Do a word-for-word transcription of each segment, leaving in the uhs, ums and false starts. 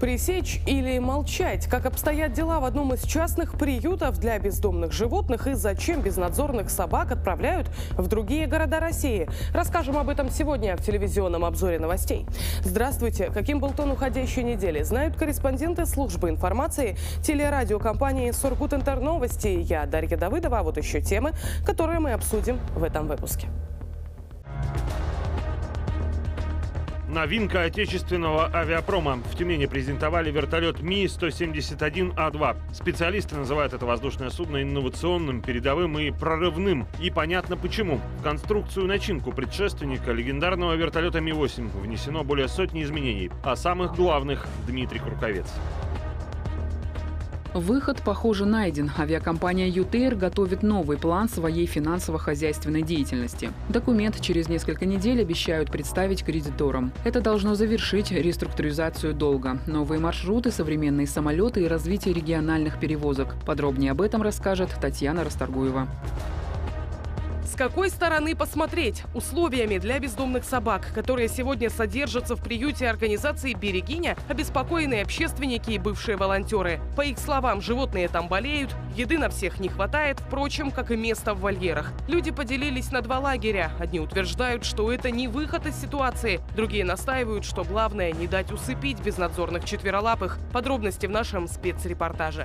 Пресечь или молчать? Как обстоят дела в одном из частных приютов для бездомных животных и зачем безнадзорных собак отправляют в другие города России? Расскажем об этом сегодня в телевизионном обзоре новостей. Здравствуйте! Каким был тон уходящей недели, знают корреспонденты службы информации телерадиокомпании «Сургут-Интер-Новости». Я Дарья Давыдова, а вот еще темы, которые мы обсудим в этом выпуске. Новинка отечественного авиапрома. В Тюмени презентовали вертолет Ми сто семьдесят один А два. Специалисты называют это воздушное судно инновационным, передовым и прорывным. И понятно почему. В конструкцию начинку предшественника легендарного вертолета Ми восемь внесено более сотни изменений. О самых главных Дмитрий Курковец. Выход, похоже, найден. Авиакомпания ЮТЭЙР готовит новый план своей финансово-хозяйственной деятельности. Документ через несколько недель обещают представить кредиторам. Это должно завершить реструктуризацию долга, новые маршруты, современные самолеты и развитие региональных перевозок. Подробнее об этом расскажет Татьяна Расторгуева. С какой стороны посмотреть? Условиями для бездомных собак, которые сегодня содержатся в приюте организации «Берегиня», обеспокоены общественники и бывшие волонтеры. По их словам, животные там болеют, еды на всех не хватает, впрочем, как и места в вольерах. Люди поделились на два лагеря. Одни утверждают, что это не выход из ситуации, другие настаивают, что главное не дать усыпить безнадзорных четверолапых. Подробности в нашем спецрепортаже.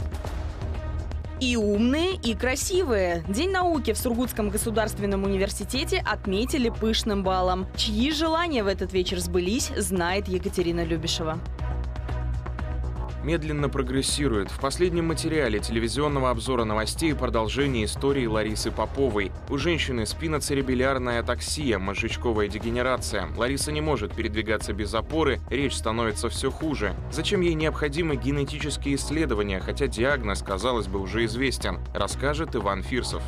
И умные, и красивые. День науки в Сургутском государственном университете отметили пышным балом. Чьи желания в этот вечер сбылись, знает Екатерина Любишева. Медленно прогрессирует. В последнем материале телевизионного обзора новостей продолжение истории Ларисы Поповой. У женщины спиноцеребелярная атаксия, мозжечковая дегенерация. Лариса не может передвигаться без опоры, речь становится все хуже. Зачем ей необходимы генетические исследования, хотя диагноз, казалось бы, уже известен, расскажет Иван Фирсов.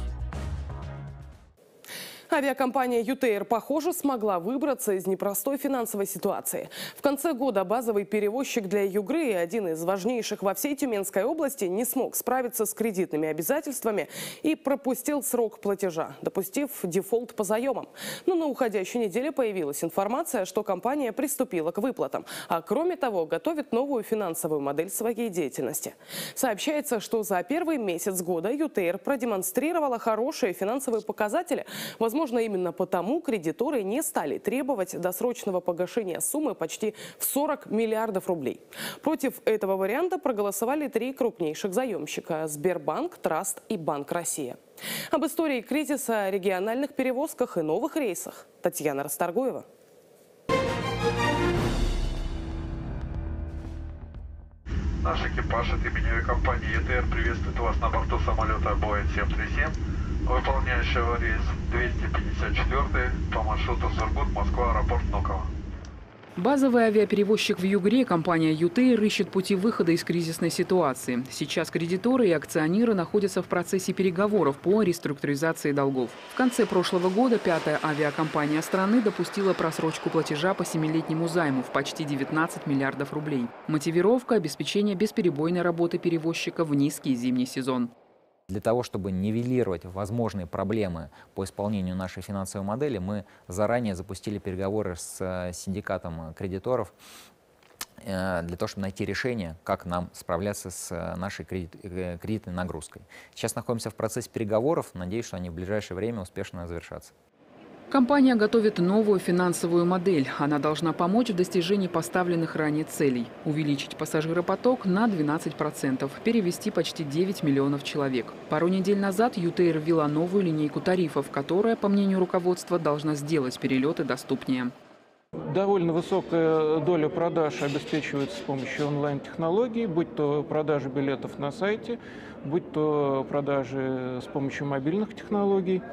Авиакомпания ЮТЭЙР, похоже, смогла выбраться из непростой финансовой ситуации. В конце года базовый перевозчик для Югры, один из важнейших во всей Тюменской области, не смог справиться с кредитными обязательствами и пропустил срок платежа, допустив дефолт по заемам. Но на уходящей неделе появилась информация, что компания приступила к выплатам, а кроме того готовит новую финансовую модель своей деятельности. Сообщается, что за первый месяц года ЮТЭЙР продемонстрировала хорошие финансовые показатели. Возможно, Возможно, именно потому кредиторы не стали требовать досрочного погашения суммы почти в сорок миллиардов рублей. Против этого варианта проголосовали три крупнейших заемщика – Сбербанк, Траст и Банк России. Об истории кризиса, региональных перевозках и новых рейсах Татьяна Расторгуева. Наш экипаж от имени авиакомпании ЮТЭЙР приветствует вас на борту самолета Боинг семь три семь, выполняющего рейс двести пятьдесят четыре по маршруту Сургут-Москва, аэропорт Внуково. Базовый авиаперевозчик в Югре, компания ЮТЭЙР, ищет пути выхода из кризисной ситуации. Сейчас кредиторы и акционеры находятся в процессе переговоров по реструктуризации долгов. В конце прошлого года пятая авиакомпания страны допустила просрочку платежа по семилетнему займу в почти девятнадцать миллиардов рублей. Мотивировка – обеспечение бесперебойной работы перевозчика в низкий зимний сезон. Для того, чтобы нивелировать возможные проблемы по исполнению нашей финансовой модели, мы заранее запустили переговоры с синдикатом кредиторов для того, чтобы найти решение, как нам справляться с нашей кредит, кредитной нагрузкой. Сейчас находимся в процессе переговоров, надеюсь, что они в ближайшее время успешно завершатся. Компания готовит новую финансовую модель. Она должна помочь в достижении поставленных ранее целей. Увеличить пассажиропоток на двенадцать процентов, перевести почти девять миллионов человек. Пару недель назад ЮТЭЙР ввела новую линейку тарифов, которая, по мнению руководства, должна сделать перелеты доступнее. Довольно высокая доля продаж обеспечивается с помощью онлайн-технологий, будь то продажи билетов на сайте, будь то продажи с помощью мобильных технологий.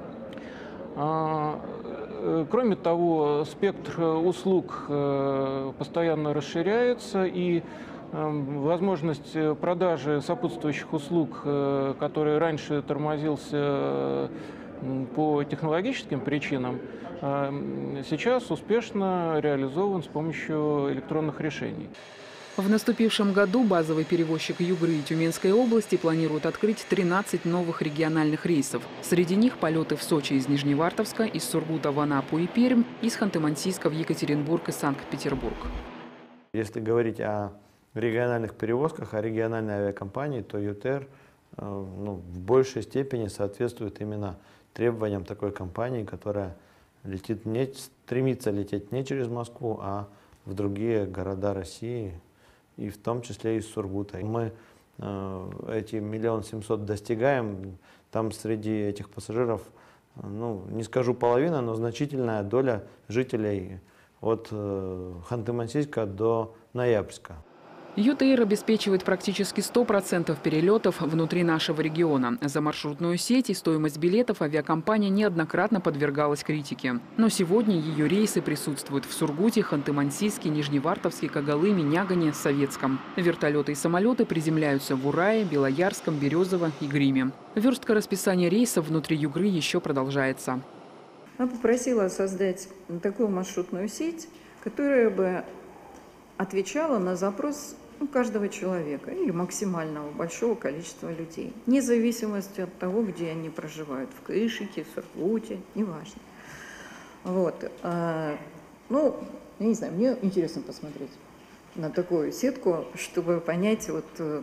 Кроме того, спектр услуг постоянно расширяется, и возможность продажи сопутствующих услуг, который раньше тормозился по технологическим причинам, сейчас успешно реализован с помощью электронных решений. В наступившем году базовый перевозчик Югры и Тюменской области планирует открыть тринадцать новых региональных рейсов. Среди них полеты в Сочи из Нижневартовска, из Сургута в Анапу и Пермь, из Ханты-Мансийска в Екатеринбург и Санкт-Петербург. Если говорить о региональных перевозках, о региональной авиакомпании, то ЮТР ну, в большей степени соответствует именно требованиям такой компании, которая летит не, стремится лететь не через Москву, а в другие города России, и в том числе из Сургута. Мы э, эти миллион семьсот достигаем, там среди этих пассажиров, ну, не скажу половина, но значительная доля жителей от э, Ханты-Мансийска до Ноябрьска. ЮТР обеспечивает практически сто процентов перелетов внутри нашего региона. За маршрутную сеть и стоимость билетов авиакомпания неоднократно подвергалась критике. Но сегодня ее рейсы присутствуют в Сургуте, Ханты-Мансийске, Нижневартовске, Когалыме, Нягане, Советском. Вертолеты и самолеты приземляются в Урае, Белоярском, Березово и Гриме. Верстка расписания рейсов внутри Югры еще продолжается. Я попросила создать такую маршрутную сеть, которая бы отвечала на запрос каждого человека или максимального большого количества людей, вне зависимости от того, где они проживают, в Кышике, в Сургуте, неважно. Вот. А, ну, я не знаю, мне интересно посмотреть на такую сетку, чтобы понять вот, а,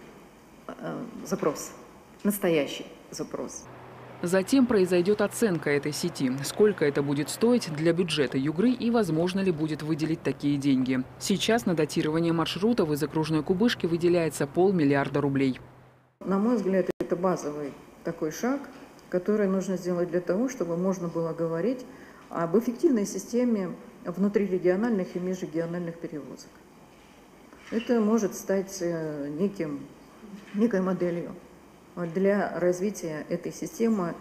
а, запрос, настоящий запрос. Затем произойдет оценка этой сети. Сколько это будет стоить для бюджета Югры и возможно ли будет выделить такие деньги. Сейчас на датирование маршрутов из окружной кубышки выделяется полмиллиарда рублей. На мой взгляд, это базовый такой шаг, который нужно сделать для того, чтобы можно было говорить об эффективной системе внутрирегиональных и межрегиональных перевозок. Это может стать неким, некой моделью для развития этой системы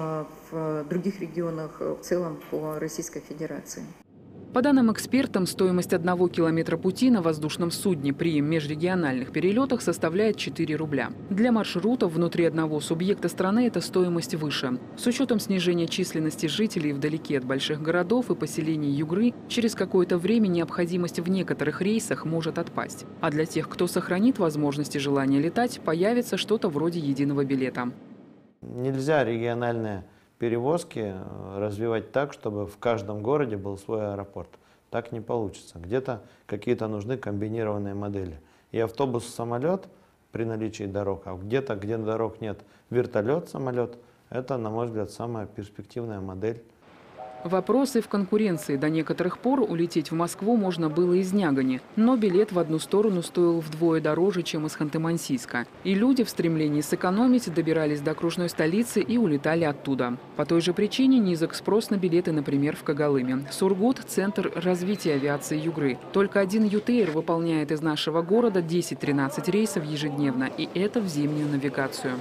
в других регионах в целом по Российской Федерации. По данным экспертам, стоимость одного километра пути на воздушном судне при межрегиональных перелетах составляет четыре рубля. Для маршрутов внутри одного субъекта страны эта стоимость выше. С учетом снижения численности жителей вдалеке от больших городов и поселений Югры, через какое-то время необходимость в некоторых рейсах может отпасть. А для тех, кто сохранит возможность и желание летать, появится что-то вроде единого билета. Нельзя региональные перевозки развивать так, чтобы в каждом городе был свой аэропорт. Так не получится. Где-то какие-то нужны комбинированные модели. И автобус-самолет при наличии дорог, а где-то, где дорог нет, вертолет-самолет. Это, на мой взгляд, самая перспективная модель. Вопросы в конкуренции. До некоторых пор улететь в Москву можно было из Нягани, но билет в одну сторону стоил вдвое дороже, чем из Ханты-Мансийска. И люди в стремлении сэкономить добирались до окружной столицы и улетали оттуда. По той же причине низок спрос на билеты, например, в Когалыме. Сургут – центр развития авиации Югры. Только один ЮТР выполняет из нашего города десять-тринадцать рейсов ежедневно, и это в зимнюю навигацию.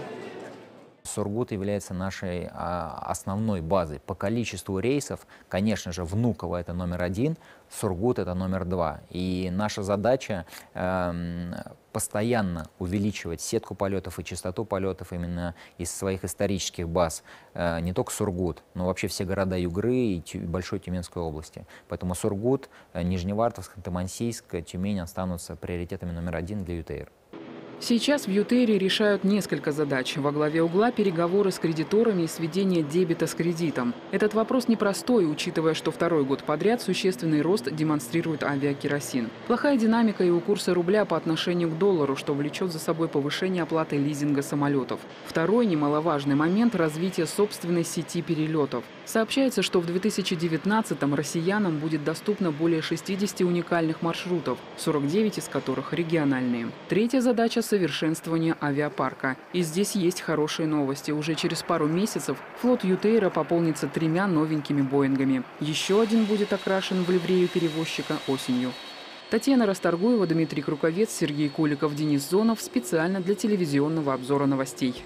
Сургут является нашей а, основной базой по количеству рейсов. Конечно же, Внуково – это номер один, Сургут – это номер два. И наша задача э, постоянно увеличивать сетку полетов и частоту полетов именно из своих исторических баз. Э, не только Сургут, но вообще все города Югры и Тю, Большой Тюменской области. Поэтому Сургут, Нижневартовск, Ханты-Мансийск, Тюмень останутся приоритетами номер один для ЮТР. Сейчас в ЮТРе решают несколько задач. Во главе угла переговоры с кредиторами и сведение дебета с кредитом. Этот вопрос непростой, учитывая, что второй год подряд существенный рост демонстрирует авиакеросин. Плохая динамика и у курса рубля по отношению к доллару, что влечет за собой повышение оплаты лизинга самолетов. Второй немаловажный момент – развитие собственной сети перелетов. Сообщается, что в две тысячи девятнадцатом россиянам будет доступно более шестидесяти уникальных маршрутов, сорок девять из которых региональные. Третья задача – совершенствование авиапарка. И здесь есть хорошие новости. Уже через пару месяцев флот ЮТРа пополнится тремя новенькими Боингами. Еще один будет окрашен в ливрею перевозчика осенью. Татьяна Расторгуева, Дмитрий Круковец, Сергей Куликов, Денис Зонов. Специально для телевизионного обзора новостей.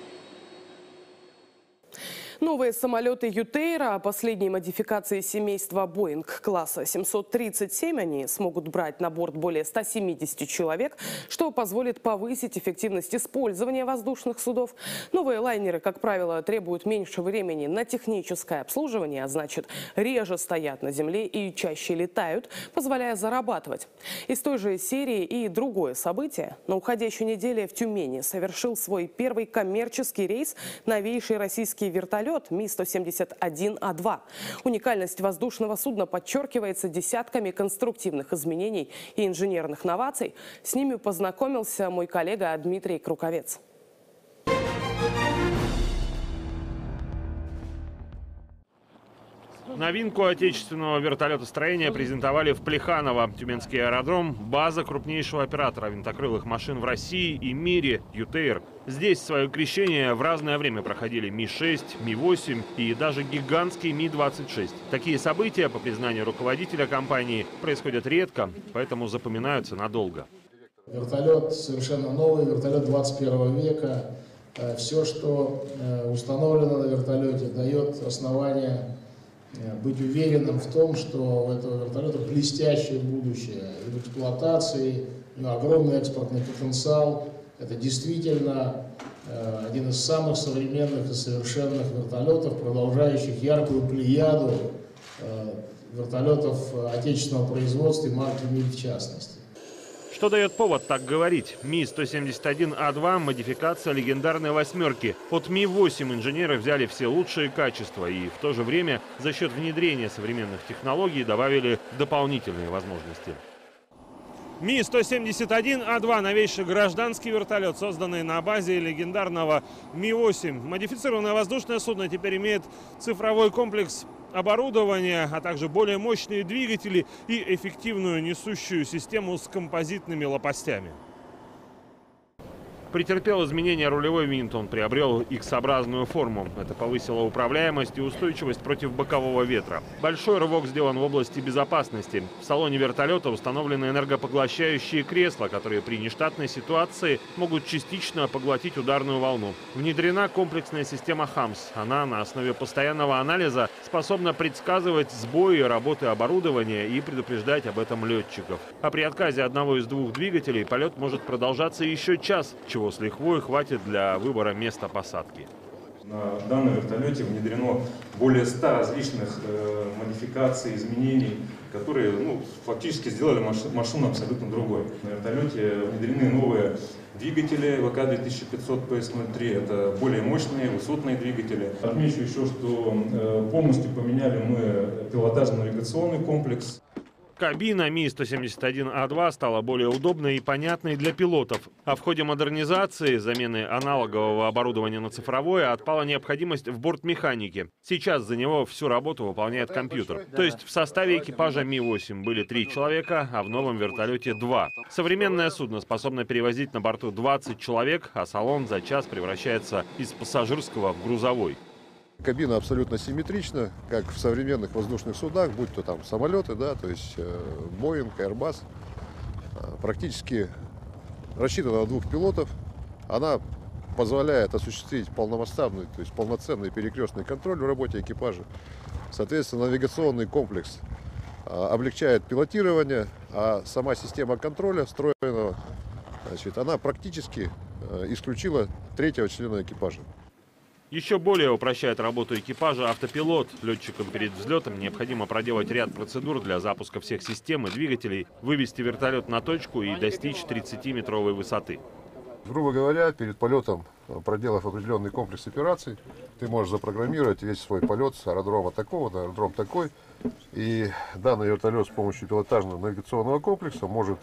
Новые самолеты ЮТРа, последние модификации семейства Боинг класса семьсот тридцать семь, они смогут брать на борт более ста семидесяти человек, что позволит повысить эффективность использования воздушных судов. Новые лайнеры, как правило, требуют меньше времени на техническое обслуживание, а значит, реже стоят на земле и чаще летают, позволяя зарабатывать. Из той же серии и другое событие. На уходящей неделе в Тюмени совершил свой первый коммерческий рейс новейший российский вертолет вертолет Ми сто семьдесят один А два. Уникальность воздушного судна подчеркивается десятками конструктивных изменений и инженерных новаций. С ними познакомился мой коллега Дмитрий Круковец. Новинку отечественного вертолетостроения презентовали в Плеханово. Тюменский аэродром – база крупнейшего оператора винтокрылых машин в России и мире – ЮТЭР. Здесь свое крещение в разное время проходили Ми шесть, Ми восемь и даже гигантский Ми двадцать шесть. Такие события, по признанию руководителя компании, происходят редко, поэтому запоминаются надолго. Вертолет совершенно новый, вертолет двадцать первого века. Все, что установлено на вертолете, дает основание быть уверенным в том, что у этого вертолета блестящее будущее и в эксплуатации, у него огромный экспортный потенциал. Это действительно э, один из самых современных и совершенных вертолетов, продолжающих яркую плеяду э, вертолетов отечественного производства и марки Ми в частности. Что дает повод так говорить? Ми сто семьдесят один А два – модификация легендарной «восьмерки». От Ми восемь инженеры взяли все лучшие качества и в то же время за счет внедрения современных технологий добавили дополнительные возможности. Ми сто семьдесят один А два – новейший гражданский вертолет, созданный на базе легендарного Ми восемь. Модифицированное воздушное судно теперь имеет цифровой комплекс оборудования, а также более мощные двигатели и эффективную несущую систему с композитными лопастями. Претерпел изменения рулевой винт, он приобрел икс-образную форму. Это повысило управляемость и устойчивость против бокового ветра. Большой рывок сделан в области безопасности. В салоне вертолета установлены энергопоглощающие кресла, которые при нештатной ситуации могут частично поглотить ударную волну. Внедрена комплексная система ХАМС. Она на основе постоянного анализа способна предсказывать сбои работы оборудования и предупреждать об этом летчиков. А при отказе одного из двух двигателей полет может продолжаться еще час, чего с лихвой хватит для выбора места посадки. На данном вертолете внедрено более ста различных э, модификаций, изменений, которые ну, фактически сделали машину абсолютно другой. На вертолете внедрены новые двигатели вэ ка две тысячи пятьсот пэ эс ноль три. Это более мощные, высотные двигатели. Отмечу еще, что э, полностью поменяли мы пилотажно-навигационный комплекс. Кабина Ми сто семьдесят один А два стала более удобной и понятной для пилотов. А в ходе модернизации, замены аналогового оборудования на цифровое, отпала необходимость в бортмеханике. Сейчас за него всю работу выполняет компьютер. То есть в составе экипажа Ми восемь были три человека, а в новом вертолете два. Современное судно способно перевозить на борту двадцать человек, а салон за час превращается из пассажирского в грузовой. Кабина абсолютно симметрична, как в современных воздушных судах, будь то там самолеты, да, то есть Боинг, Airbus. Практически рассчитана на двух пилотов. Она позволяет осуществить полномасштабный, то есть полноценный перекрестный контроль в работе экипажа. Соответственно, навигационный комплекс облегчает пилотирование, а сама система контроля встроенного, значит, она практически исключила третьего члена экипажа. Еще более упрощает работу экипажа автопилот. Летчикам перед взлетом необходимо проделать ряд процедур для запуска всех систем и двигателей, вывести вертолет на точку и достичь тридцатиметровой высоты. Грубо говоря, перед полетом, проделав определенный комплекс операций, ты можешь запрограммировать весь свой полет с аэродрома такого на аэродром такой. И данный вертолет с помощью пилотажного навигационного комплекса может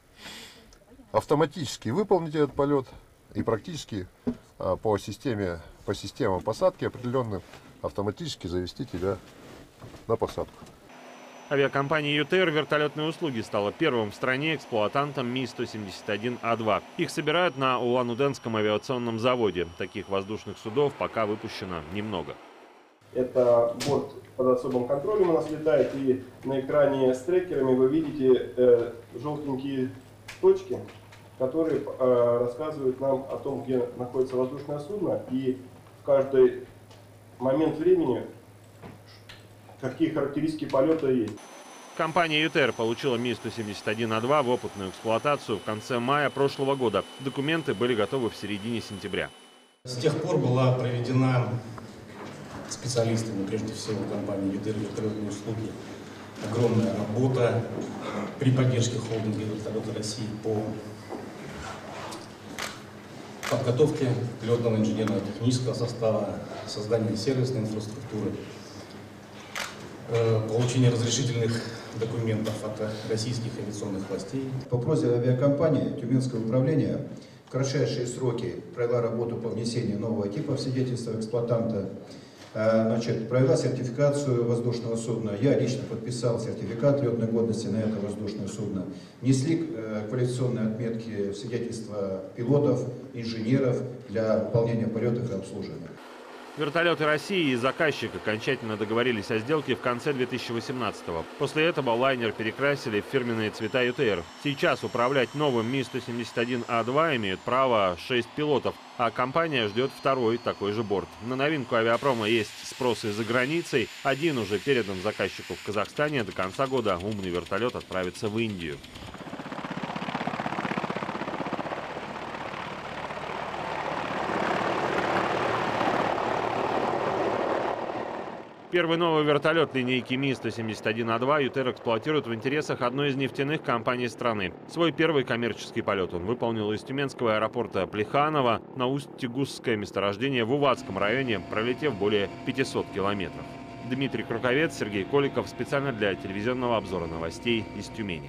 автоматически выполнить этот полет и практически по системе, по системам посадки определенным автоматически завести тебя на посадку. Авиакомпания ЮТЭР «Вертолетные услуги» стала первым в стране эксплуатантом Ми сто семьдесят один А два. Их собирают на Улан-Удэнском авиационном заводе. Таких воздушных судов пока выпущено немного. Это борт под особым контролем у нас летает, и на экране с трекерами вы видите э, желтенькие точки, которые э, рассказывают нам о том, где находится воздушное судно, и в каждый момент времени какие характеристики полета есть. Компания ЮТЭР получила Ми сто семьдесят один А два в опытную эксплуатацию в конце мая прошлого года. Документы были готовы в середине сентября. С тех пор была проведена специалистами, прежде всего компании ЮТЭР «Вертолетные услуги», огромная работа при поддержке холдинга «Вертолеты России» по подготовки летного инженерного технического состава, создания сервисной инфраструктуры, получение разрешительных документов от российских авиационных властей. По просьбе авиакомпании Тюменское управление в кратчайшие сроки провела работу по внесению нового типа в свидетельство эксплуатанта. Значит, провела сертификацию воздушного судна. Я лично подписал сертификат летной годности на это воздушное судно. Внесли квалификационные отметки в свидетельства пилотов, инженеров для выполнения полетов и обслуживания. Вертолеты России и заказчик окончательно договорились о сделке в конце две тысячи восемнадцатого. После этого лайнер перекрасили в фирменные цвета ю тэ эр. Сейчас управлять новым Ми сто семьдесят один А два имеют право шесть пилотов, а компания ждет второй такой же борт. На новинку авиапрома есть спрос и за границей. Один уже передан заказчику в Казахстане. До конца года умный вертолет отправится в Индию. Первый новый вертолет линейки Ми сто семьдесят один А два ю тэ эр эксплуатирует в интересах одной из нефтяных компаний страны. Свой первый коммерческий полет он выполнил из тюменского аэропорта Плеханово на Усть-Тегусское месторождение в Уватском районе, пролетев более пятисот километров. Дмитрий Круковец, Сергей Коликов. Специально для телевизионного обзора новостей из Тюмени.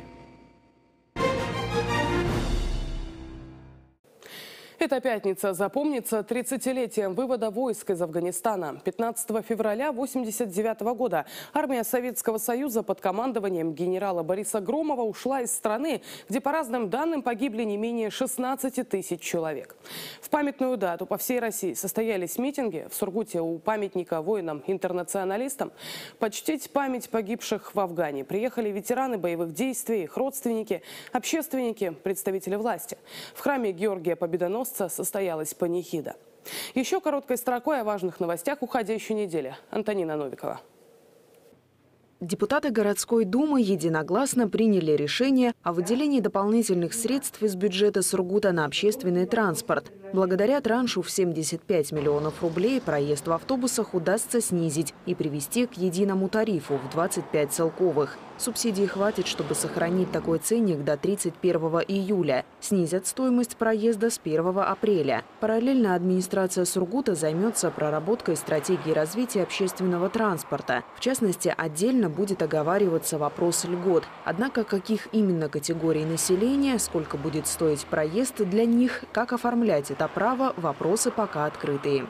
Эта пятница запомнится тридцатилетием вывода войск из Афганистана. пятнадцатого февраля тысяча девятьсот восемьдесят девятого года армия Советского Союза под командованием генерала Бориса Громова ушла из страны, где по разным данным погибли не менее шестнадцати тысяч человек. В памятную дату по всей России состоялись митинги. В Сургуте у памятника воинам-интернационалистам почтить память погибших в Афгане приехали ветераны боевых действий, их родственники, общественники, представители власти. В храме Георгия Победоносца состоялась панихида. Еще короткой строкой о важных новостях уходящей недели. Антонина Новикова. Депутаты городской думы единогласно приняли решение о выделении дополнительных средств из бюджета Сургута на общественный транспорт. Благодаря траншу в семьдесят пять миллионов рублей проезд в автобусах удастся снизить и привести к единому тарифу в двадцать пять целковых. Субсидий хватит, чтобы сохранить такой ценник до тридцать первого июля. Снизят стоимость проезда с первого апреля. Параллельно администрация Сургута займется проработкой стратегии развития общественного транспорта. В частности, отдельно будет оговариваться вопрос льгот. Однако каких именно категорий населения, сколько будет стоить проезд для них, как оформлять это право, вопросы пока открытые.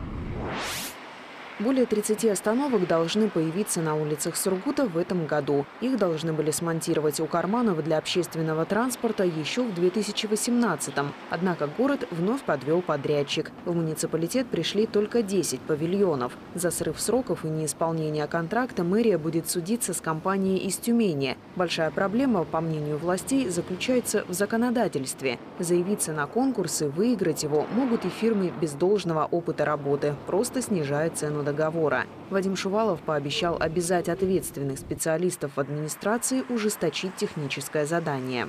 Более тридцати остановок должны появиться на улицах Сургута в этом году. Их должны были смонтировать у карманов для общественного транспорта еще в две тысячи восемнадцатом. Однако город вновь подвел подрядчик. В муниципалитет пришли только десять павильонов. За срыв сроков и неисполнение контракта мэрия будет судиться с компанией из Тюмени. Большая проблема, по мнению властей, заключается в законодательстве. Заявиться на конкурс и выиграть его могут и фирмы без должного опыта работы, просто снижая цену договора. Вадим Шувалов пообещал обязать ответственных специалистов в администрации ужесточить техническое задание.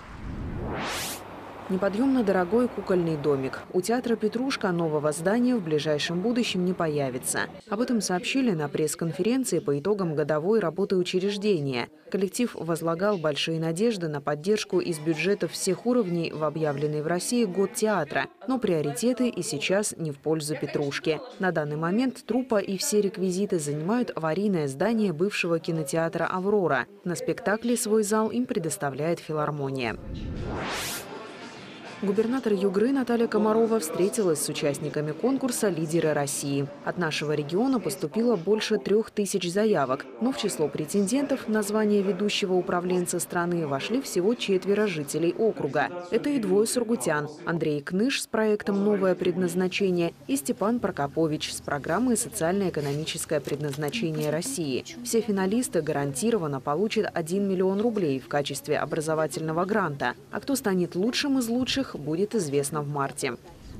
Неподъемно дорогой кукольный домик. У театра «Петрушка» нового здания в ближайшем будущем не появится. Об этом сообщили на пресс-конференции по итогам годовой работы учреждения. Коллектив возлагал большие надежды на поддержку из бюджетов всех уровней в объявленный в России год театра. Но приоритеты и сейчас не в пользу «Петрушки». На данный момент труппа и все реквизиты занимают аварийное здание бывшего кинотеатра «Аврора». На спектакле свой зал им предоставляет филармония. Губернатор Югры Наталья Комарова встретилась с участниками конкурса «Лидеры России». От нашего региона поступило больше трех тысяч заявок, но в число претендентов на звание ведущего управленца страны вошли всего четверо жителей округа. Это и двое сургутян – Андрей Кныш с проектом «Новое предназначение» и Степан Прокопович с программой «Социально-экономическое предназначение России». Все финалисты гарантированно получат один миллион рублей в качестве образовательного гранта. А кто станет лучшим из лучших, будет известно в марте.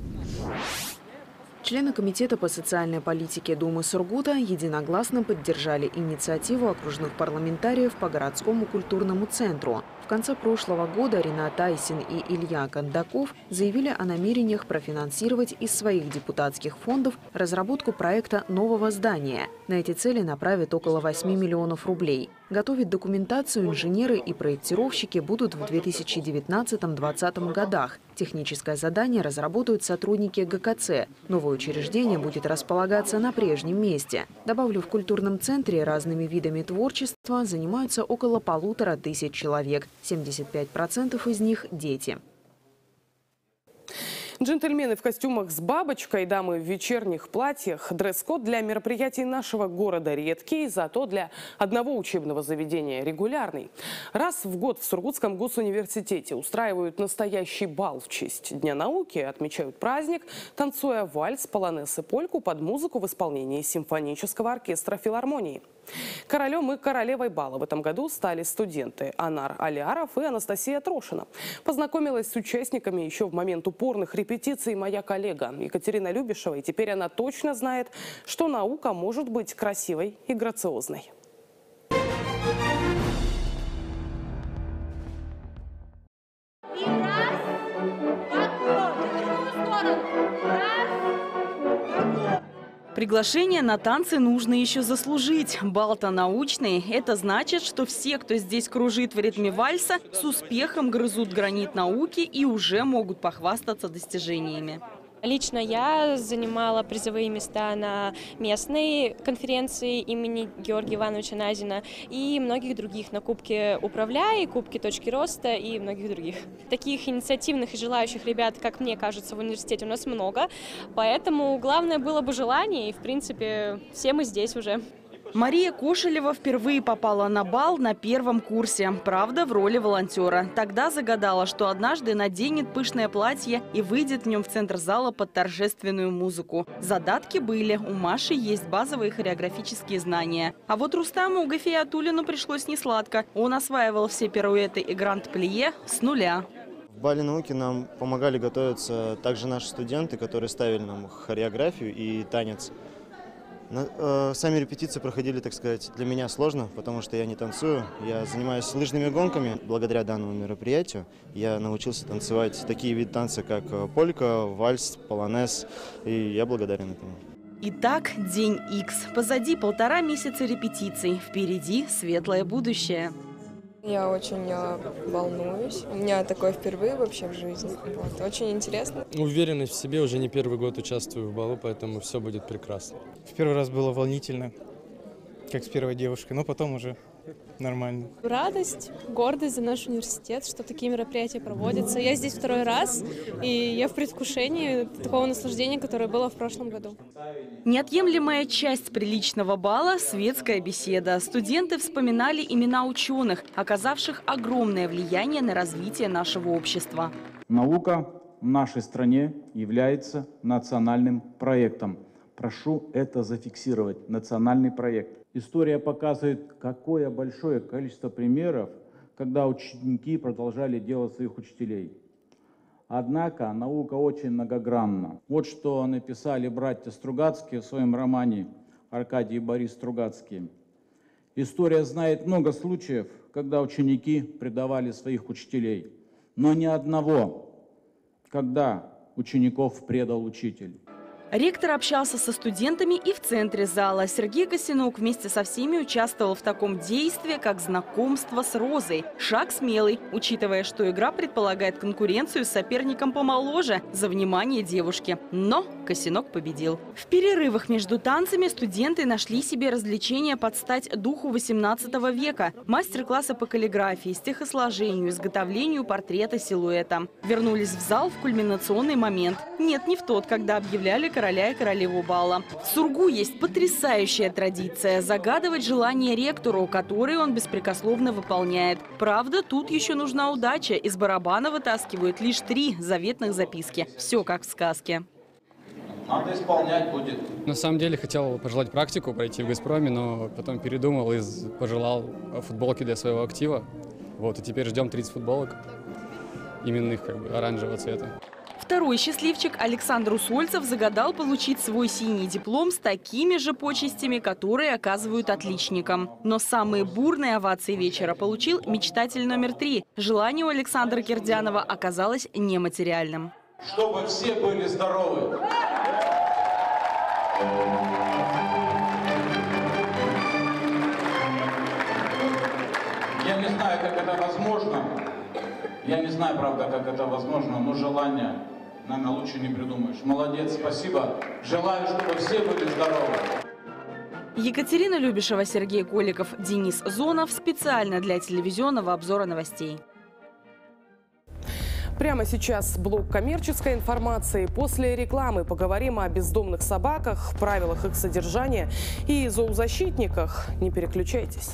Члены Комитета по социальной политике Думы Сургута единогласно поддержали инициативу окружных парламентариев по городскому культурному центру. В конце прошлого года Ринат Айсин и Илья Кондаков заявили о намерениях профинансировать из своих депутатских фондов разработку проекта нового здания. На эти цели направят около восьми миллионов рублей. Готовить документацию инженеры и проектировщики будут в две тысячи девятнадцатом — две тысячи двадцатом годах. Техническое задание разработают сотрудники ГКЦ. Новое учреждение будет располагаться на прежнем месте. Добавлю, в культурном центре разными видами творчества занимаются около полутора тысяч человек. семьдесят пять процентов из них – дети. Джентльмены в костюмах с бабочкой, дамы в вечерних платьях. Дресс-код для мероприятий нашего города редкий, зато для одного учебного заведения регулярный. Раз в год в Сургутском госуниверситете устраивают настоящий бал в честь Дня науки, отмечают праздник, танцуя вальс, полонез и польку под музыку в исполнении симфонического оркестра филармонии. Королем и королевой бала в этом году стали студенты Анар Алиаров и Анастасия Трошина. Познакомилась с участниками еще в момент упорных репетиций моя коллега Екатерина Любишева. И теперь она точно знает, что наука может быть красивой и грациозной. Приглашение на танцы нужно еще заслужить. Бал-то научный. Это значит, что все, кто здесь кружит в ритме вальса, с успехом грызут гранит науки и уже могут похвастаться достижениями. Лично я занимала призовые места на местной конференции имени Георгия Ивановича Назина и многих других, на Кубке «Управляй», Кубке «Точки роста» и многих других. Таких инициативных и желающих ребят, как мне кажется, в университете у нас много, поэтому главное было бы желание, и в принципе все мы здесь уже. Мария Кошелева впервые попала на бал на первом курсе, правда, в роли волонтера. Тогда загадала, что однажды наденет пышное платье и выйдет в нем в центр зала под торжественную музыку. Задатки были, у Маши есть базовые хореографические знания. А вот Рустаму Гафиатуллину пришлось несладко. Он осваивал все пируэты и гранд-плие с нуля. В бале науки нам помогали готовиться также наши студенты, которые ставили нам хореографию и танец. Сами репетиции проходили, так сказать, для меня сложно, потому что я не танцую. Я занимаюсь лыжными гонками. Благодаря данному мероприятию я научился танцевать такие виды танца, как полька, вальс, полонез, и я благодарен этому. Итак, день Икс. Позади полтора месяца репетиций. Впереди светлое будущее. Я очень волнуюсь. У меня такое впервые вообще в жизни. Вот. Очень интересно. Уверенность в себе, уже не первый год участвую в балу, поэтому все будет прекрасно. В первый раз было волнительно, как с первой девушкой, но потом уже нормально. Радость, гордость за наш университет, что такие мероприятия проводятся. Я здесь второй раз, и я в предвкушении такого наслаждения, которое было в прошлом году. Неотъемлемая часть приличного бала – светская беседа. Студенты вспоминали имена ученых, оказавших огромное влияние на развитие нашего общества. Наука в нашей стране является национальным проектом. Прошу это зафиксировать. Национальный проект. История показывает, какое большое количество примеров, когда ученики продолжали делать своих учителей. Однако наука очень многогранна. Вот что написали братья Стругацкие в своем романе «Аркадий и Борис Стругацкие». История знает много случаев, когда ученики предавали своих учителей, но ни одного, когда учеников предал учитель. Ректор общался со студентами и в центре зала. Сергей Косинук вместе со всеми участвовал в таком действии, как знакомство с Розой. Шаг смелый, учитывая, что игра предполагает конкуренцию с соперником помоложе за внимание девушки. Но Косинук победил. В перерывах между танцами студенты нашли себе развлечения под стать духу восемнадцатого века. Мастер-классы по каллиграфии, стихосложению, изготовлению портрета силуэта. Вернулись в зал в кульминационный момент. Нет, не в тот, когда объявляли короля и королеву бала. В Сургу есть потрясающая традиция – загадывать желание ректору, который он беспрекословно выполняет. Правда, тут еще нужна удача. Из барабана вытаскивают лишь три заветных записки. Все как в сказке. Надо исполнять будет. На самом деле хотел пожелать практику пройти в «Газпроме», но потом передумал и пожелал футболки для своего актива. Вот, и теперь ждем тридцать футболок именных, как бы, оранжевого цвета. Второй счастливчик Александр Усольцев загадал получить свой синий диплом с такими же почестями, которые оказывают отличникам. Но самые бурные овации вечера получил мечтатель номер три. Желание у Александра Кирдянова оказалось нематериальным. Чтобы все были здоровы. Я не знаю, как это возможно. Я не знаю, правда, как это возможно, но желание, наверное, лучше не придумаешь. Молодец, спасибо. Желаю, чтобы все были здоровы. Екатерина Любишева, Сергей Коликов, Денис Зонов. Специально для телевизионного обзора новостей. Прямо сейчас блок коммерческой информации. После рекламы поговорим о бездомных собаках, правилах их содержания и зоозащитниках. Не переключайтесь.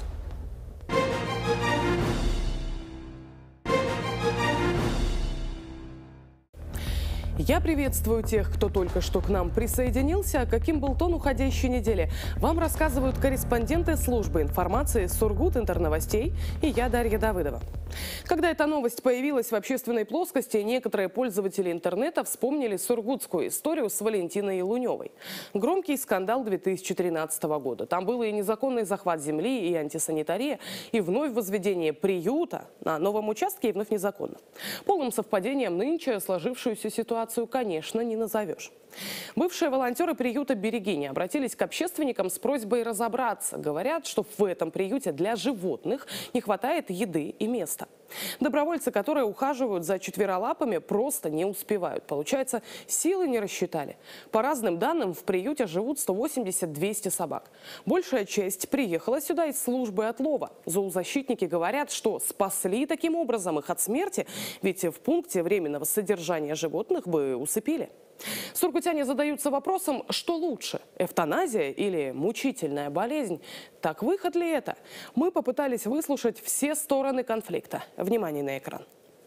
Я приветствую тех, кто только что к нам присоединился. Каким был тон уходящей недели, вам рассказывают корреспонденты службы информации Сургут-Интерновостей и я, Дарья Давыдова. Когда эта новость появилась в общественной плоскости, некоторые пользователи интернета вспомнили сургутскую историю с Валентиной Луневой. Громкий скандал две тысячи тринадцатого года. Там был и незаконный захват земли, и антисанитария, и вновь возведение приюта на новом участке, и вновь незаконно. Полным совпадением нынче сложившуюся ситуацию, конечно, не назовешь. Бывшие волонтеры приюта «Берегиня» обратились к общественникам с просьбой разобраться. Говорят, что в этом приюте для животных не хватает еды и места. Добровольцы, которые ухаживают за четверолапами, просто не успевают. Получается, силы не рассчитали. По разным данным, в приюте живут сто восемьдесят — двести собак. Большая часть приехала сюда из службы отлова. Зоозащитники говорят, что спасли таким образом их от смерти, ведь в пункте временного содержания животных бы усыпили. Сургутяне задаются вопросом, что лучше – эвтаназия или мучительная болезнь? Так выход ли это? Мы попытались выслушать все стороны конфликта. Внимание на экран.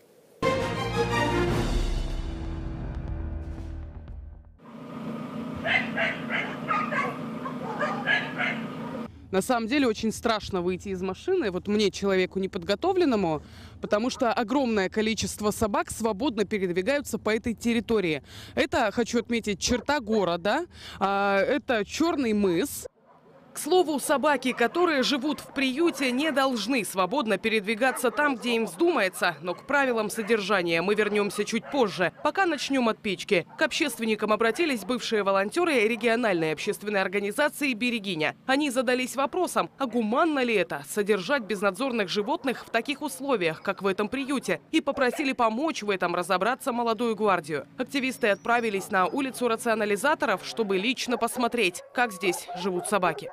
На самом деле очень страшно выйти из машины, вот мне, человеку неподготовленному, потому что огромное количество собак свободно передвигаются по этой территории. Это, хочу отметить, черта города, это Черный мыс. К слову, собаки, которые живут в приюте, не должны свободно передвигаться там, где им вздумается. Но к правилам содержания мы вернемся чуть позже. Пока начнем от печки. К общественникам обратились бывшие волонтеры региональной общественной организации «Берегиня». Они задались вопросом, а гуманно ли это – содержать безнадзорных животных в таких условиях, как в этом приюте, и попросили помочь в этом разобраться молодую гвардию. Активисты отправились на улицу рационализаторов, чтобы лично посмотреть, как здесь живут собаки.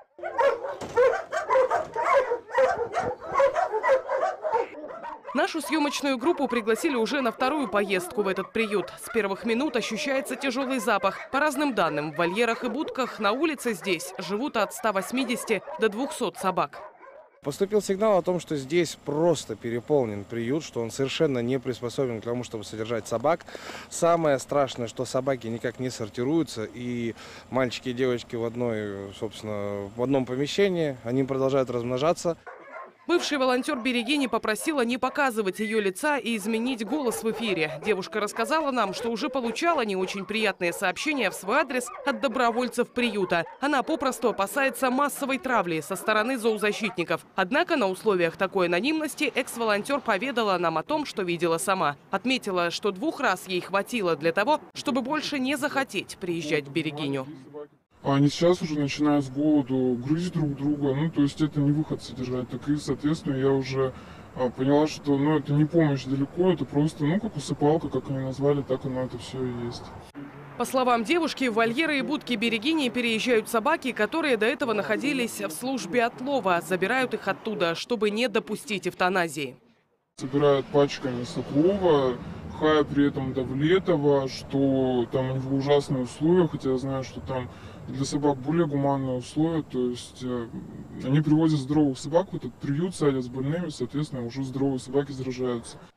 Нашу съемочную группу пригласили уже на вторую поездку в этот приют. С первых минут ощущается тяжелый запах. По разным данным, в вольерах и будках на улице здесь живут от ста восьмидесяти до двухсот собак. Поступил сигнал о том, что здесь просто переполнен приют, что он совершенно не приспособлен к тому, чтобы содержать собак. Самое страшное, что собаки никак не сортируются, и мальчики и девочки в одной, собственно, в одном помещении, они продолжают размножаться. Бывший волонтер «Берегини» попросила не показывать ее лица и изменить голос в эфире. Девушка рассказала нам, что уже получала не очень приятные сообщения в свой адрес от добровольцев приюта. Она попросту опасается массовой травли со стороны зоозащитников. Однако на условиях такой анонимности экс-волонтер поведала нам о том, что видела сама. Отметила, что двух раз ей хватило для того, чтобы больше не захотеть приезжать в «Берегиню». Они сейчас уже начинают с голоду грызть друг друга, ну то есть это не выход содержать. Так и, соответственно, я уже а, поняла, что ну, это не помощь далеко, это просто, ну как усыпалка, как они назвали, так оно это все и есть. По словам девушки, в вольеры и будки «Берегини» переезжают собаки, которые до этого находились в службе отлова. Забирают их оттуда, чтобы не допустить эвтаназии. Собирают пачками с отлова, хая при этом Давлетова, что там у него ужасные условия, хотя я знаю, что там для собак более гуманные условия, то есть э, они привозят здоровых собак в этот приют, садят с больными, соответственно, уже здоровые собаки заражаются.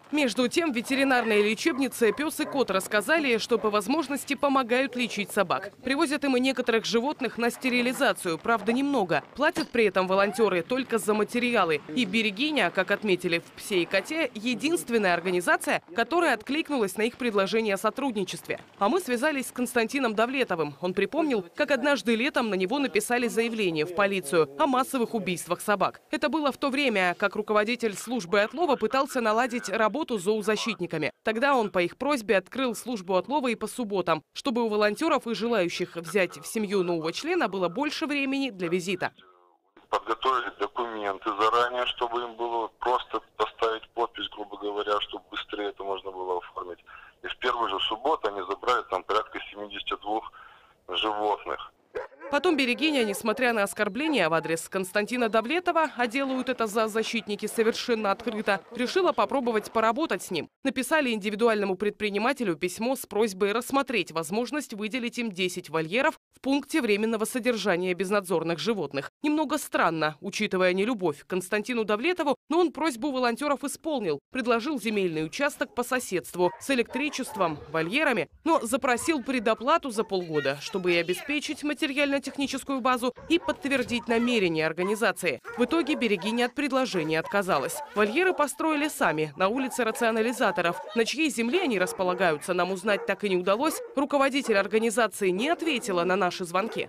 Между тем, в ветеринарной лечебнице «Пес и кот» рассказали, что по возможности помогают лечить собак. Привозят им и некоторых животных на стерилизацию, правда немного. Платят при этом волонтеры только за материалы. И «Берегиня», как отметили в «Псе и коте», единственная организация, которая откликнулась на их предложение о сотрудничестве. А мы связались с Константином Давлетовым. Он припомнил, как однажды летом на него написали заявление в полицию о массовых убийствах собак. Это было в то время, как руководитель службы отлова пытался наладить работу с зоозащитниками. Тогда он по их просьбе открыл службу отлова и по субботам, чтобы у волонтеров и желающих взять в семью нового члена было больше времени для визита. Подготовили документы заранее, чтобы им было просто поставить подпись, грубо говоря, чтобы быстрее это можно было оформить. И в первую же субботу они забрали там порядка семидесяти двух животных. Потом «Берегиня», несмотря на оскорбления в адрес Константина Давлетова, а делают это зоозащитники совершенно открыто, решила попробовать поработать с ним. Написали индивидуальному предпринимателю письмо с просьбой рассмотреть возможность выделить им десять вольеров в пункте временного содержания безнадзорных животных. Немного странно, учитывая нелюбовь к Константину Давлетову, но он просьбу волонтеров исполнил. Предложил земельный участок по соседству с электричеством, вольерами, но запросил предоплату за полгода, чтобы и обеспечить материально-техническую базу и подтвердить намерения организации. В итоге «Берегиня» от предложения отказалась. Вольеры построили сами на улице Рационализаторов. На чьей земле они располагаются, нам узнать так и не удалось. Руководитель организации не ответила на наши звонки.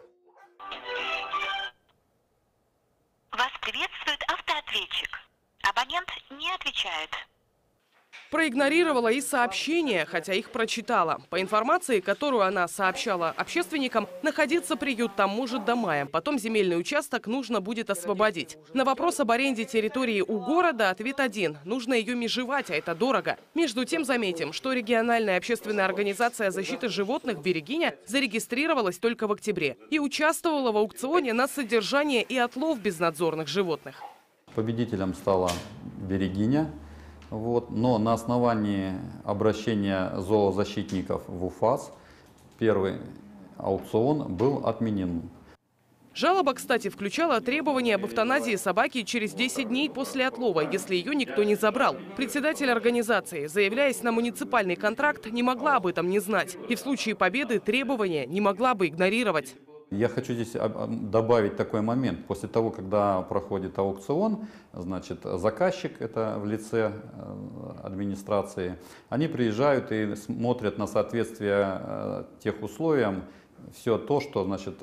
Вас приветствует автоответчик. Абонент не отвечает. Проигнорировала и сообщения, хотя их прочитала. По информации, которую она сообщала общественникам, находиться приют там может до мая. Потом земельный участок нужно будет освободить. На вопрос об аренде территории у города ответ один. Нужно ее межевать, а это дорого. Между тем заметим, что региональная общественная организация защиты животных «Берегиня» зарегистрировалась только в октябре и участвовала в аукционе на содержание и отлов безнадзорных животных. Победителем стала «Берегиня». Вот. Но на основании обращения зоозащитников в УФАС первый аукцион был отменен. Жалоба, кстати, включала требование об эвтаназии собаки через десять дней после отлова, если ее никто не забрал. Председатель организации, заявляясь на муниципальный контракт, не могла об этом не знать. И в случае победы требования не могла бы игнорировать. Я хочу здесь добавить такой момент. После того, когда проходит аукцион, значит, заказчик, это в лице администрации, они приезжают и смотрят на соответствие тех условиям, все то, что, значит,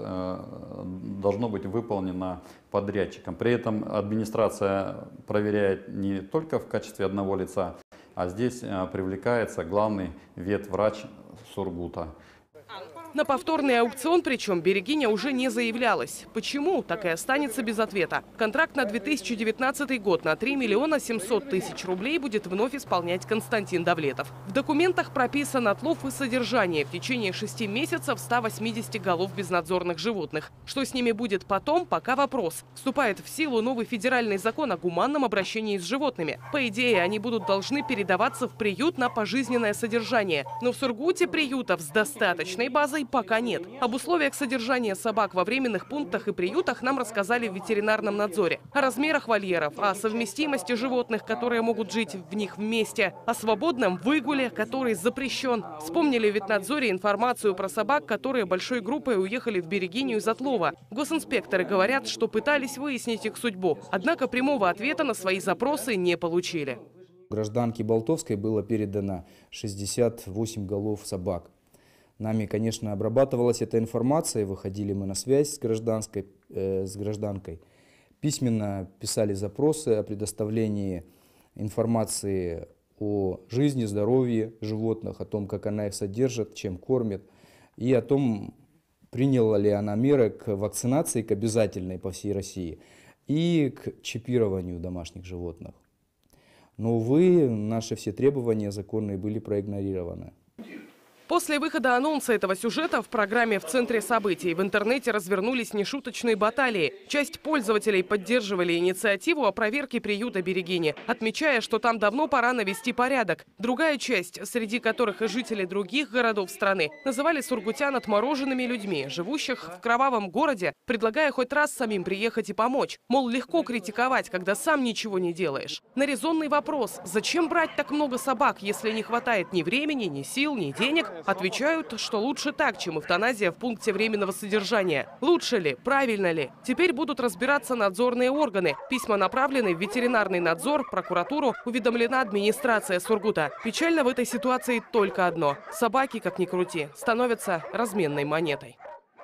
должно быть выполнено подрядчиком. При этом администрация проверяет не только в качестве одного лица, а здесь привлекается главный ветврач Сургута. На повторный аукцион, причем, «Берегиня» уже не заявлялась. Почему? Так и останется без ответа. Контракт на две тысячи девятнадцатый год на три миллиона семьсот тысяч рублей будет вновь исполнять Константин Давлетов. В документах прописан отлов и содержание в течение шести месяцев ста восьмидесяти голов безнадзорных животных. Что с ними будет потом, пока вопрос. Вступает в силу новый федеральный закон о гуманном обращении с животными. По идее, они будут должны передаваться в приют на пожизненное содержание. Но в Сургуте приютов с достаточной базой пока нет. Об условиях содержания собак во временных пунктах и приютах нам рассказали в ветеринарном надзоре. О размерах вольеров, о совместимости животных, которые могут жить в них вместе, о свободном выгуле, который запрещен. Вспомнили в ветнадзоре информацию про собак, которые большой группой уехали в Берегиню из отлова. Госинспекторы говорят, что пытались выяснить их судьбу, однако прямого ответа на свои запросы не получили. Гражданке Болтовской было передано шестьдесят восемь голов собак. Нами, конечно, обрабатывалась эта информация, выходили мы на связь с, гражданской, э, с гражданкой, письменно писали запросы о предоставлении информации о жизни, здоровье животных, о том, как она их содержит, чем кормит, и о том, приняла ли она меры к вакцинации, к обязательной по всей России, и к чипированию домашних животных. Но, увы, наши все требования законные были проигнорированы. После выхода анонса этого сюжета в программе «В центре событий» в интернете развернулись нешуточные баталии. Часть пользователей поддерживали инициативу о проверке приюта Берегини, отмечая, что там давно пора навести порядок. Другая часть, среди которых и жители других городов страны, называли сургутян отмороженными людьми, живущих в кровавом городе, предлагая хоть раз самим приехать и помочь. Мол, легко критиковать, когда сам ничего не делаешь. На резонный вопрос, зачем брать так много собак, если не хватает ни времени, ни сил, ни денег, отвечают, что лучше так, чем эвтаназия в пункте временного содержания. Лучше ли? Правильно ли? Теперь будут разбираться надзорные органы. Письма направлены в ветеринарный надзор, прокуратуру, уведомлена администрация Сургута. Печально в этой ситуации только одно. Собаки, как ни крути, становятся разменной монетой.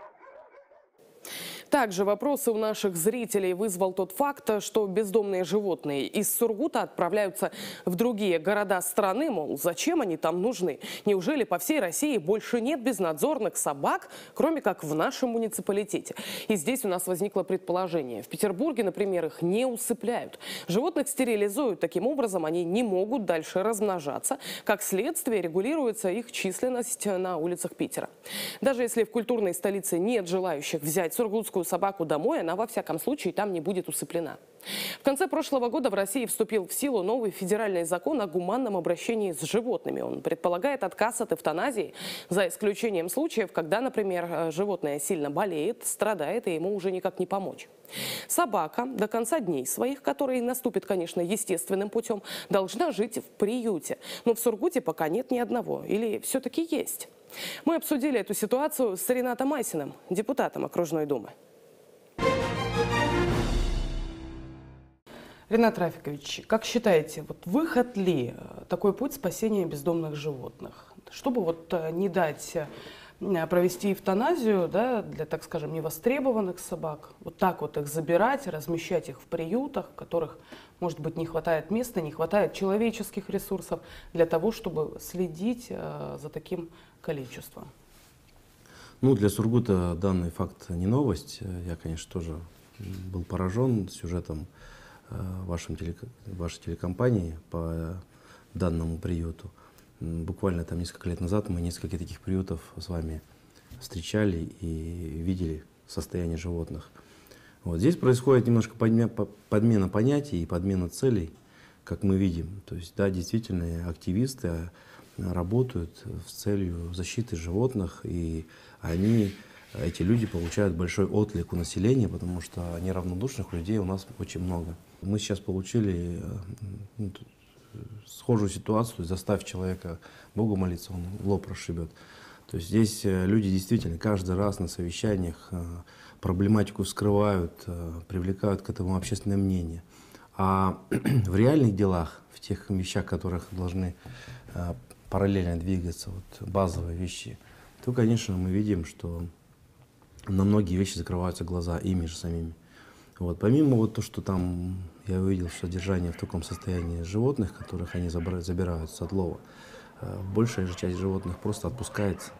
Также вопросы у наших зрителей вызвал тот факт, что бездомные животные из Сургута отправляются в другие города страны. Мол, зачем они там нужны? Неужели по всей России больше нет безнадзорных собак, кроме как в нашем муниципалитете? И здесь у нас возникло предположение. В Петербурге, например, их не усыпляют. Животных стерилизуют. Таким образом, они не могут дальше размножаться. Как следствие, регулируется их численность на улицах Питера. Даже если в культурной столице нет желающих взять сургутскую собаку домой, она во всяком случае там не будет усыплена. В конце прошлого года в России вступил в силу новый федеральный закон о гуманном обращении с животными. Он предполагает отказ от эвтаназии, за исключением случаев, когда, например, животное сильно болеет, страдает и ему уже никак не помочь. Собака до конца дней своих, которые наступят, конечно, естественным путем, должна жить в приюте. Но в Сургуте пока нет ни одного. Или все-таки есть? Мы обсудили эту ситуацию с Ринатом Майсиным, депутатом окружной думы. Ринат Рафикович, как считаете, вот выход ли такой путь спасения бездомных животных? Чтобы вот не дать провести эвтаназию, да, для, так скажем, невостребованных собак, вот так вот их забирать, размещать их в приютах, в которых, может быть, не хватает места, не хватает человеческих ресурсов для того, чтобы следить э, за таким количеством? Ну, для Сургута данный факт не новость. Я, конечно, тоже был поражен сюжетом вашим телек... вашей телекомпании по данному приюту. Буквально там несколько лет назад мы несколько таких приютов с вами встречали и видели состояние животных. Вот здесь происходит немножко подмена понятий и подмена целей, как мы видим. То есть, да, действительно, активисты работают с целью защиты животных, и они, эти люди получают большой отклик у населения, потому что неравнодушных людей у нас очень много. Мы сейчас получили ну, схожую ситуацию: заставь человека Богу молиться, он лоб расшибет. То есть здесь люди действительно каждый раз на совещаниях проблематику вскрывают, привлекают к этому общественное мнение. А в реальных делах, в тех вещах, которых должны параллельно двигаться, вот базовые вещи, то, конечно, мы видим, что на многие вещи закрываются глаза ими же самими. Вот. Помимо вот то, что там я увидел содержание в таком состоянии животных, которых они забирают с отлова, большая же часть животных просто отпускается.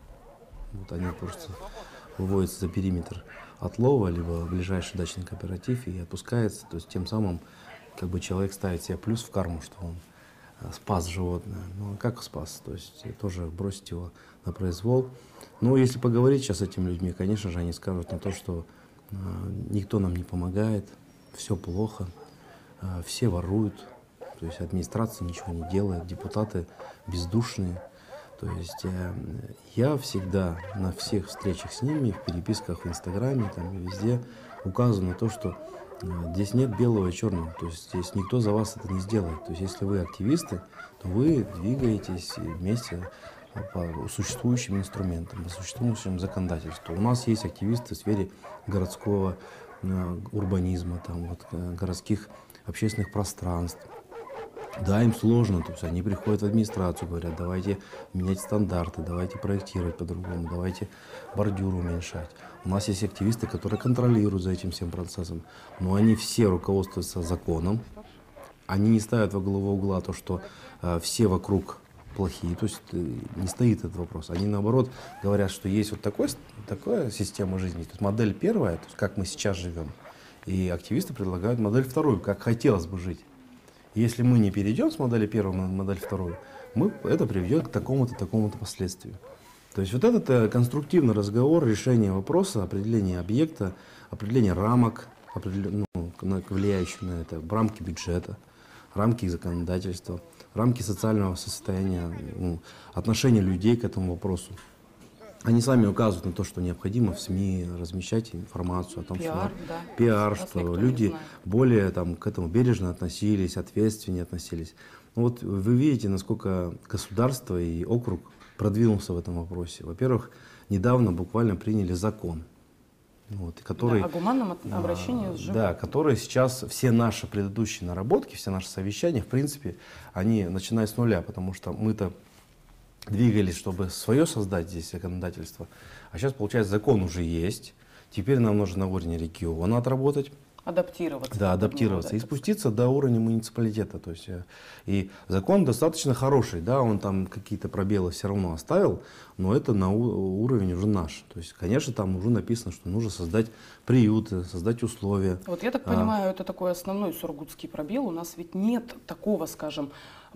Вот они просто выводятся за периметр отлова, либо в ближайший дачный кооператив и отпускается. То есть тем самым как бы человек ставит себе плюс в карму, что он спас животное. Ну а как спас? То есть тоже бросить его на произвол. Но если поговорить сейчас с этими людьми, конечно же, они скажут на то, что э, никто нам не помогает, все плохо, э, все воруют, то есть администрация ничего не делает, депутаты бездушные. То есть э, я всегда на всех встречах с ними, в переписках в Инстаграме, там и везде указываю на то, что э, здесь нет белого и черного, то есть здесь никто за вас это не сделает. То есть если вы активисты, то вы двигаетесь вместе по существующим инструментам, по существующему законодательству. У нас есть активисты в сфере городского э, урбанизма, там, вот, э, городских общественных пространств. Да, им сложно, то есть они приходят в администрацию, говорят, давайте менять стандарты, давайте проектировать по-другому, давайте бордюры уменьшать. У нас есть активисты, которые контролируют за этим всем процессом, но они все руководствуются законом, они не ставят во главу угла то, что э, все вокруг плохие, то есть э, не стоит этот вопрос. Они наоборот говорят, что есть вот такой, такая система жизни, то есть модель первая, то есть как мы сейчас живем, и активисты предлагают модель вторую, как хотелось бы жить. Если мы не перейдем с модели первой на модель вторую, мы, это приведет к такому-то, такому-то последствию. То есть вот этот э, конструктивный разговор, решение вопроса, определение объекта, определение рамок, определен, ну, влияющих на это, рамки бюджета, рамки законодательства, рамки социального состояния, ну, отношения людей к этому вопросу. Они сами указывают на то, что необходимо в СМИ размещать информацию о том, пиар, что, да. пиар, что люди более там, к этому бережно относились, ответственнее относились. Ну, вот вы видите, насколько государство и округ продвинулся в этом вопросе. Во-первых, недавно буквально приняли закон, вот, который, да, о гуманном обращении с животными. Да, который сейчас, все наши предыдущие наработки, все наши совещания, в принципе, они начинают с нуля, потому что мы-то двигались, чтобы свое создать здесь законодательство, а сейчас, получается, закон уже есть, теперь нам нужно на уровне региона отработать. Адаптироваться. Да, адаптироваться и спуститься до уровня муниципалитета. То есть, и закон достаточно хороший, да, он там какие-то пробелы все равно оставил, но это на уровень уже наш. То есть, конечно, там уже написано, что нужно создать приюты, создать условия. Вот я так понимаю, а, это такой основной сургутский пробел. У нас ведь нет такого, скажем,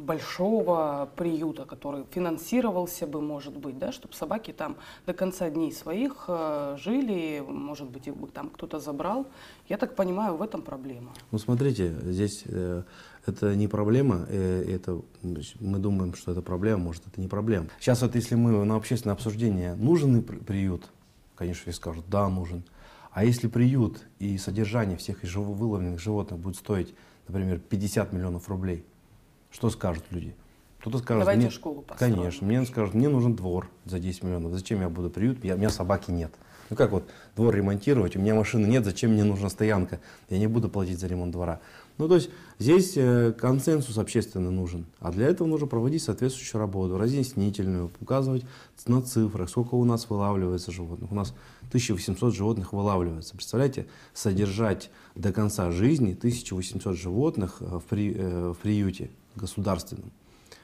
большого приюта, который финансировался бы, может быть, да, чтобы собаки там до конца дней своих э, жили, может быть, их бы там кто-то забрал. Я так понимаю, в этом проблема. Ну, смотрите, здесь э, это не проблема, э, это, мы думаем, что это проблема, может, это не проблема. Сейчас вот если мы на общественное обсуждение, нужен ли приют, конечно, все скажут, да, нужен. А если приют и содержание всех выловленных животных будет стоить, например, пятьдесят миллионов рублей, что скажут люди? Кто-то скажет, давайте мне, школу построим. Конечно, мне скажут, мне нужен двор за десять миллионов. Зачем я буду приют? Я, у меня собаки нет. Ну как вот двор ремонтировать, у меня машины нет, зачем мне нужна стоянка? Я не буду платить за ремонт двора. Ну то есть здесь э, консенсус общественный нужен. А для этого нужно проводить соответствующую работу, разъяснительную, указывать на цифрах, сколько у нас вылавливается животных. У нас тысяча восемьсот животных вылавливается. Представляете, содержать до конца жизни тысячу восемьсот животных в, при, э, в приюте государственном.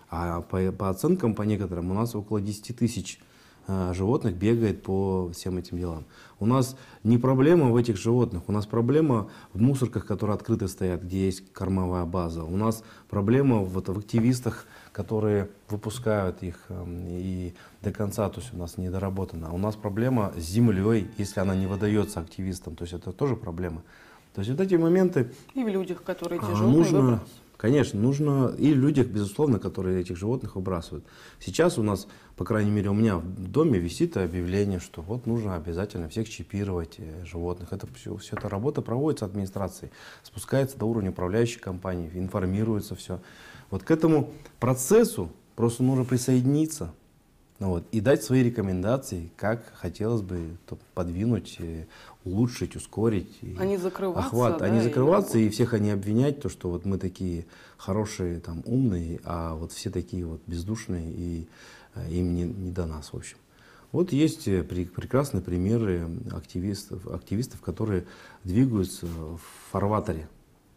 А по, по оценкам, по некоторым, у нас около десяти тысяч э, животных бегает по всем этим делам. У нас не проблема в этих животных, у нас проблема в мусорках, которые открыты стоят, где есть кормовая база. У нас проблема вот в активистах, которые выпускают их э, и до конца, то есть у нас недоработано. У нас проблема с землей, если она не выдается активистам, то есть это тоже проблема. То есть вот эти моменты... И в людях, которые эти а, животные нужно, выбрасывают. Конечно, нужно и людях, безусловно, которые этих животных выбрасывают. Сейчас у нас, по крайней мере, у меня в доме висит объявление, что вот нужно обязательно всех чипировать животных. Это все, все эта работа проводится администрацией, спускается до уровня управляющей компании, информируется все. Вот к этому процессу просто нужно присоединиться. Вот, и дать свои рекомендации, как хотелось бы подвинуть, улучшить, ускорить. А не закрываться. Охват, да, а не закрываться и, и всех они обвинять, то, что вот мы такие хорошие, там, умные, а вот все такие вот бездушные, и а, им не, не до нас, в общем. Вот есть при, прекрасные примеры активистов, активистов, которые двигаются в фарватере.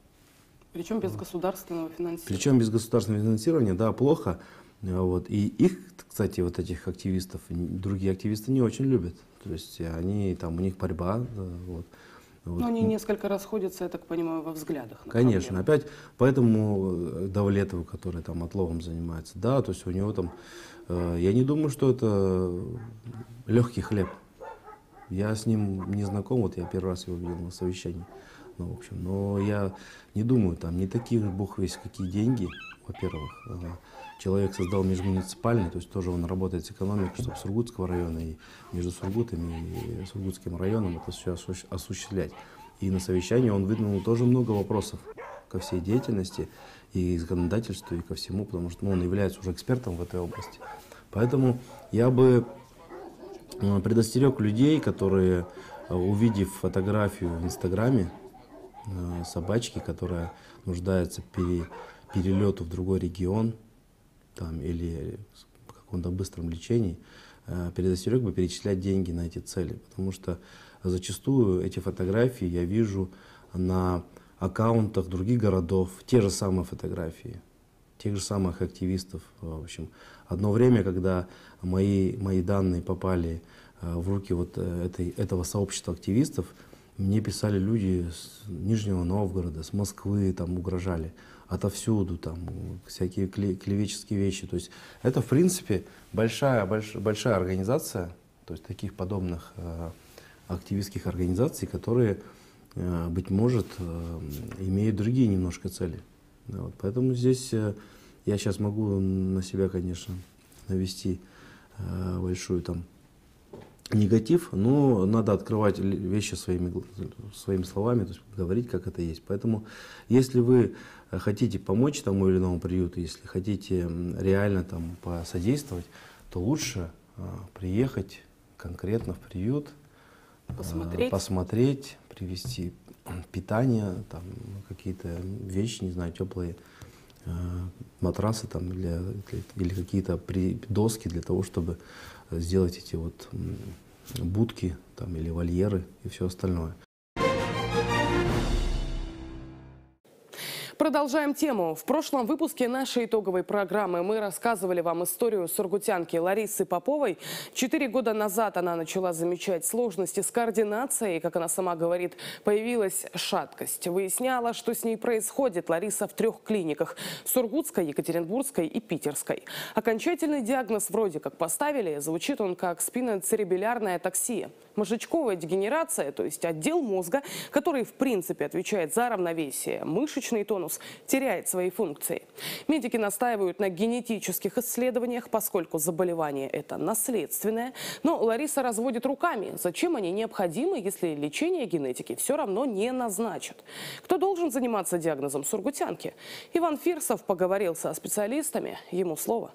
Причем без государственного финансирования. Причем без государственного финансирования, да, плохо. Вот. И их, кстати, вот этих активистов, другие активисты не очень любят. То есть они, там, у них борьба. Да, вот. Но они несколько расходятся, я так понимаю, во взглядах. Конечно. Опять поэтому Давлетову, который там отловом занимается, да, то есть у него там, э, я не думаю, что это легкий хлеб. Я с ним не знаком, вот я первый раз его видел на совещании. Ну, в общем, но я не думаю, там не такие, бог весь какие деньги, во-первых. Человек создал межмуниципальный, то есть тоже он работает с экономикой, чтобы Сургутского района и между Сургутами и Сургутским районом это все осуществлять. И на совещании он выдвинул тоже много вопросов ко всей деятельности и законодательству, и ко всему, потому что ну, он является уже экспертом в этой области. Поэтому я бы предостерег людей, которые, увидев фотографию в Инстаграме собачки, которая нуждается в перелету в другой регион, там, или в каком-то быстром лечении, э, предостерег бы перечислять деньги на эти цели. Потому что зачастую эти фотографии я вижу на аккаунтах других городов, те же самые фотографии, тех же самых активистов. В общем, одно время, когда мои, мои данные попали э, в руки вот этой, этого сообщества активистов, мне писали люди с Нижнего Новгорода, с Москвы, там угрожали. отовсюду, там, всякие клевеческие вещи. То есть это, в принципе, большая, большая, большая организация, то есть таких подобных э, активистских организаций, которые, э, быть может, э, имеют другие немножко цели. Вот. Поэтому здесь э, я сейчас могу на себя, конечно, навести э, большую там негатив, но надо открывать вещи своими, своими словами, то есть говорить, как это есть. Поэтому, если вы хотите помочь тому или иному приюту, если хотите реально там посодействовать, то лучше э, приехать конкретно в приют, посмотреть, э, посмотреть, привезти питание, там какие-то вещи, не знаю, теплые э, матрасы там для, для, или какие-то доски для того, чтобы сделать эти вот будки там, или вольеры и все остальное. Продолжаем тему. В прошлом выпуске нашей итоговой программы мы рассказывали вам историю сургутянки Ларисы Поповой. Четыре года назад она начала замечать сложности с координацией. Как она сама говорит, появилась шаткость. Выясняла, что с ней происходит. Лариса в трех клиниках – Сургутской, Екатеринбургской и Питерской. Окончательный диагноз вроде как поставили. Звучит он как спиноцеребелярная атаксия. Мозжечковая дегенерация, то есть отдел мозга, который в принципе отвечает за равновесие, мышечный тонус, теряет свои функции. Медики настаивают на генетических исследованиях, поскольку заболевание это наследственное. Но Лариса разводит руками. Зачем они необходимы, если лечение генетики все равно не назначат? Кто должен заниматься диагнозом сургутянки? Иван Фирсов поговорил со специалистами. Ему слово.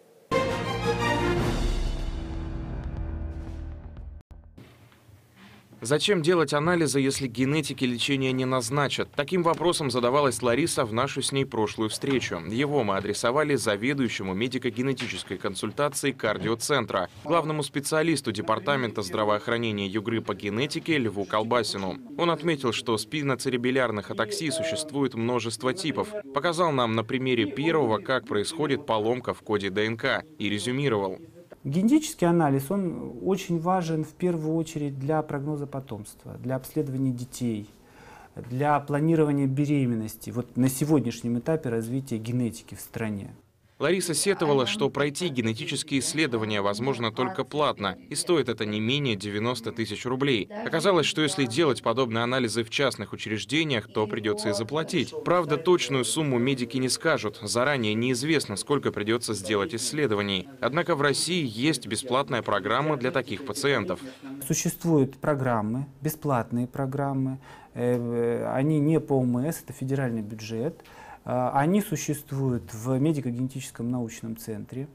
Зачем делать анализы, если генетики лечения не назначат? Таким вопросом задавалась Лариса в нашу с ней прошлую встречу. Его мы адресовали заведующему медико-генетической консультации кардиоцентра, главному специалисту Департамента здравоохранения Югры по генетике Льву Колбасину. Он отметил, что спиноцеребелярных атаксий существует множество типов. Показал нам на примере первого, как происходит поломка в коде ДНК, и резюмировал. Генетический анализ, он очень важен в первую очередь для прогноза потомства, для обследования детей, для планирования беременности. Вот на сегодняшнем этапе развития генетики в стране. Лариса сетовала, что пройти генетические исследования возможно только платно, и стоит это не менее девяноста тысяч рублей. Оказалось, что если делать подобные анализы в частных учреждениях, то придется и заплатить. Правда, точную сумму медики не скажут, заранее неизвестно, сколько придется сделать исследований. Однако в России есть бесплатная программа для таких пациентов. Существуют программы, бесплатные программы, они не по ОМС, это федеральный бюджет. Они существуют в медико-генетическом научном центре.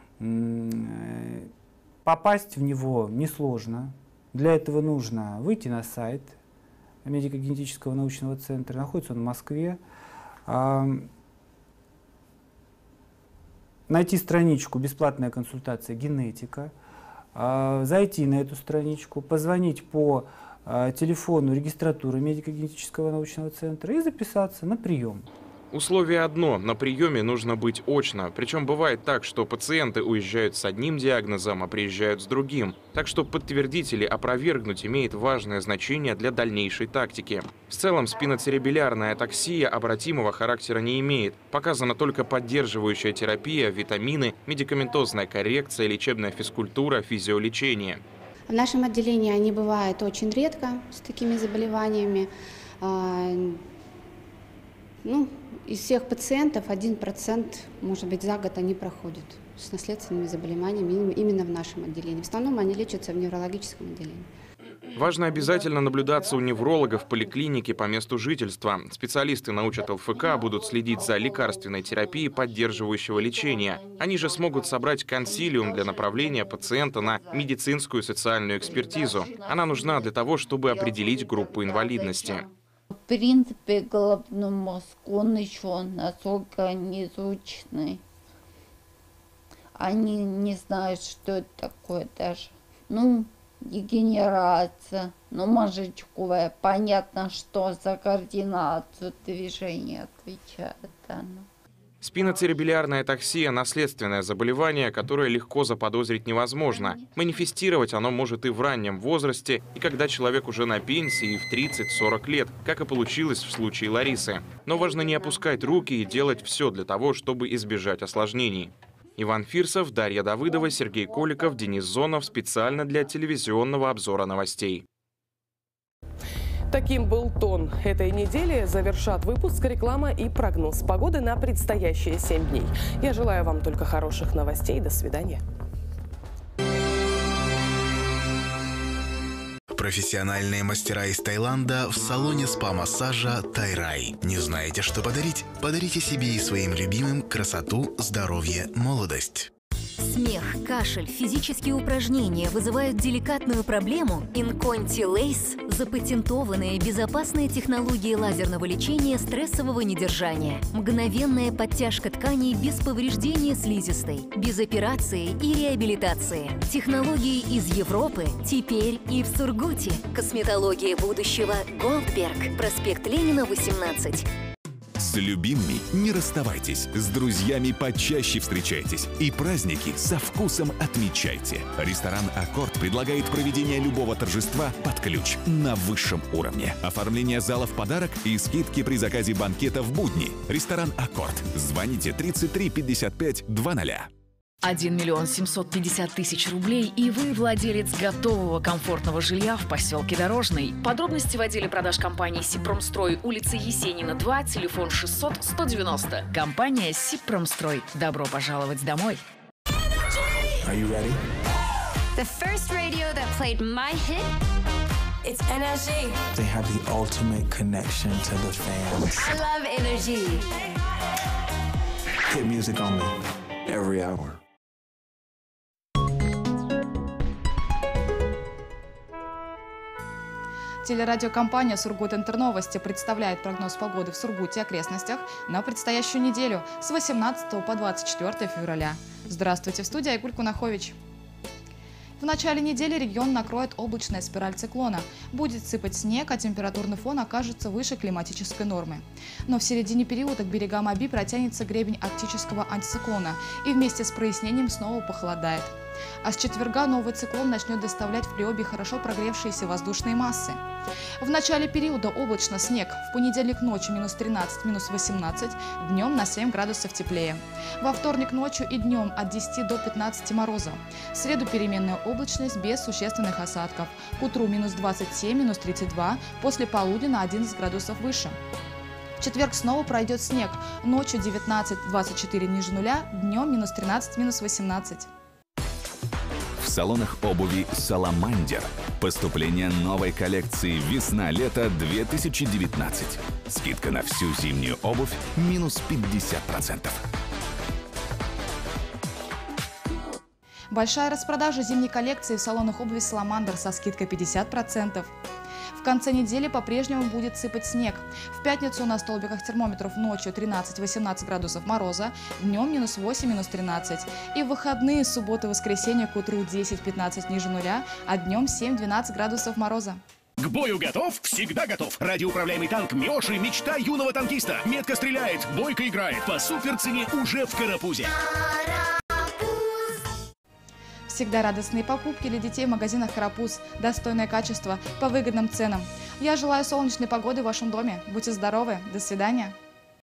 Попасть в него несложно. Для этого нужно выйти на сайт медико-генетического научного центра. Находится он в Москве. Найти страничку «Бесплатная консультация генетика». Зайти на эту страничку, позвонить по телефону регистратуры медико-генетического научного центра и записаться на прием. Условие одно – на приеме нужно быть очно. Причем бывает так, что пациенты уезжают с одним диагнозом, а приезжают с другим. Так что подтвердить или опровергнуть имеет важное значение для дальнейшей тактики. В целом спиноцеребелярная атаксия обратимого характера не имеет. Показана только поддерживающая терапия, витамины, медикаментозная коррекция, лечебная физкультура, физиолечение. В нашем отделении они бывают очень редко с такими заболеваниями. Ну, из всех пациентов один процент, может быть, за год они проходят с наследственными заболеваниями именно в нашем отделении. В основном они лечатся в неврологическом отделении. Важно обязательно наблюдаться у невролога в поликлинике по месту жительства. Специалисты научат ЛФК будут следить за лекарственной терапией поддерживающего лечения. Они же смогут собрать консилиум для направления пациента на медицинскую социальную экспертизу. Она нужна для того, чтобы определить группу инвалидности. В принципе, головной мозг, он еще настолько не изученный. Они не знают, что это такое даже. Ну, дегенерация, ну, мозжечковая. Понятно, что за координацию движения отвечает она. Спиноцеребелярная атаксия – наследственное заболевание, которое легко заподозрить невозможно. Манифестировать оно может и в раннем возрасте, и когда человек уже на пенсии, и в тридцать-сорок лет, как и получилось в случае Ларисы. Но важно не опускать руки и делать все для того, чтобы избежать осложнений. Иван Фирсов, Дарья Давыдова, Сергей Коликов, Денис Зонов. Специально для телевизионного обзора новостей. Таким был тон этой недели. Завершат выпуск реклама и прогноз погоды на предстоящие семь дней. Я желаю вам только хороших новостей. До свидания. Профессиональные мастера из Таиланда в салоне спа-массажа Тайрай. Не знаете, что подарить? Подарите себе и своим любимым красоту, здоровье, молодость. Смех, кашель, физические упражнения вызывают деликатную проблему? Инконти Лейс – запатентованные безопасные технологии лазерного лечения стрессового недержания. Мгновенная подтяжка тканей без повреждения слизистой, без операции и реабилитации. Технологии из Европы теперь и в Сургуте. Косметология будущего Голдберг. Проспект Ленина, восемнадцать. С любимыми не расставайтесь, с друзьями почаще встречайтесь и праздники со вкусом отмечайте. Ресторан «Аккорд» предлагает проведение любого торжества под ключ на высшем уровне. Оформление зала в подарок и скидки при заказе банкета в будни. Ресторан «Аккорд». Звоните тридцать три пятьдесят пять двадцать. один миллион семьсот пятьдесят тысяч рублей, и вы владелец готового комфортного жилья в поселке Дорожный. Подробности в отделе продаж компании «Сипромстрой», улица Есенина, два, телефон шестьсот сто девяносто. Компания «Сипромстрой». Добро пожаловать домой. Are you ready? The first radio that played my hit, it's Energy. They have the ultimate connection to the fans. I love Energy. Hit music on me every hour. Телерадиокомпания «Сургут-Интерновости» представляет прогноз погоды в Сургуте и окрестностях на предстоящую неделю с восемнадцатого по двадцать четвёртое февраля. Здравствуйте, в студии Айгуль Кунахович. В начале недели регион накроет облачная спираль циклона. Будет сыпать снег, а температурный фон окажется выше климатической нормы. Но в середине периода к берегам Оби протянется гребень арктического антициклона, и вместе с прояснением снова похолодает. А с четверга новый циклон начнет доставлять в Приобье хорошо прогревшиеся воздушные массы. В начале периода облачно, снег. В понедельник ночью минус тринадцать, минус восемнадцать, днем на семь градусов теплее. Во вторник ночью и днем от десяти до пятнадцати мороза. В среду переменная облачность без существенных осадков. К утру минус двадцать семь, минус тридцать два, после полудня на одиннадцать градусов выше. В четверг снова пройдет снег. Ночью девятнадцать — двадцать четыре ниже нуля, днем минус тринадцать, минус восемнадцать. В салонах обуви «Саламандер» поступление новой коллекции «Весна-лето две тысячи девятнадцать». Скидка на всю зимнюю обувь минус пятьдесят процентов. Большая распродажа зимней коллекции в салонах обуви «Саламандр» со скидкой пятьдесят процентов. В конце недели по-прежнему будет сыпать снег. В пятницу на столбиках термометров ночью тринадцать-восемнадцать градусов мороза, днем минус восемь, минус тринадцать. И в выходные, субботы и воскресенье к утру десять-пятнадцать ниже нуля, а днем семь-двенадцать градусов мороза. К бою готов? Всегда готов. Радиоуправляемый танк Миоши – мечта юного танкиста. Метко стреляет, бойко играет. По суперцене уже в Карапузе. Всегда радостные покупки для детей в магазинах «Карапуз». Достойное качество по выгодным ценам. Я желаю солнечной погоды в вашем доме. Будьте здоровы. До свидания.